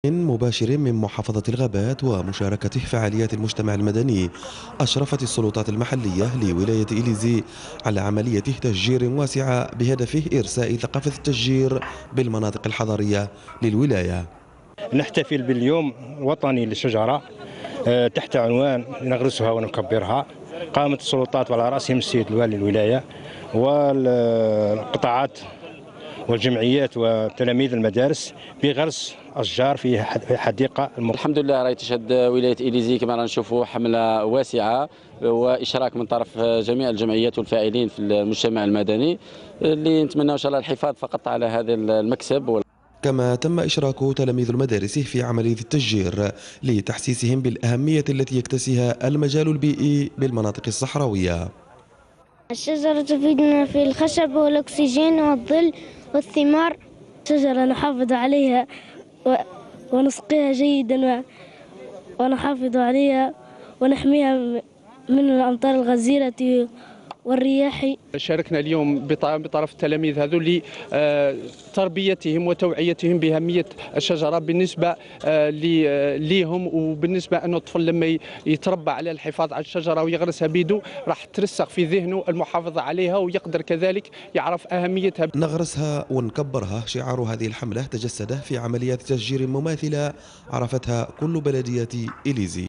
مباشر من محافظة الغابات ومشاركته فعاليات المجتمع المدني، أشرفت السلطات المحلية لولاية إليزي على عملية تشجير واسعة بهدف إرساء ثقافة التشجير بالمناطق الحضرية للولاية. نحتفل باليوم الوطني للشجرة تحت عنوان نغرسها ونكبرها. قامت السلطات وعلى رأسهم السيد الوالي الولاية والقطاعات والجمعيات وتلاميذ المدارس بغرس أشجار في حديقة الحمد لله راهي تشهد ولاية إليزي كما رانا نشوفوا حملة واسعة وإشراك من طرف جميع الجمعيات والفاعلين في المجتمع المدني اللي نتمنى إن شاء الله الحفاظ فقط على هذا المكسب. كما تم إشراك تلاميذ المدارس في عملية التشجير لتحسيسهم بالأهمية التي يكتسيها المجال البيئي بالمناطق الصحراوية. الشجرة تفيدنا في الخشب والأكسجين والظل والثمار. شجرة نحافظ عليها ونسقيها جيدا ونحافظ عليها ونحميها من الأمطار الغزيرة والرياح. شاركنا اليوم بطرف التلاميذ هذو لتربيتهم وتوعيتهم بأهمية الشجرة بالنسبة ليهم، وبالنسبة أن الطفل لما يتربى على الحفاظ على الشجرة ويغرسها بيده راح ترسخ في ذهنه المحافظة عليها ويقدر كذلك يعرف أهميتها. نغرسها ونكبرها شعار هذه الحملة تجسد في عمليات تشجير مماثلة عرفتها كل بلدية إليزي.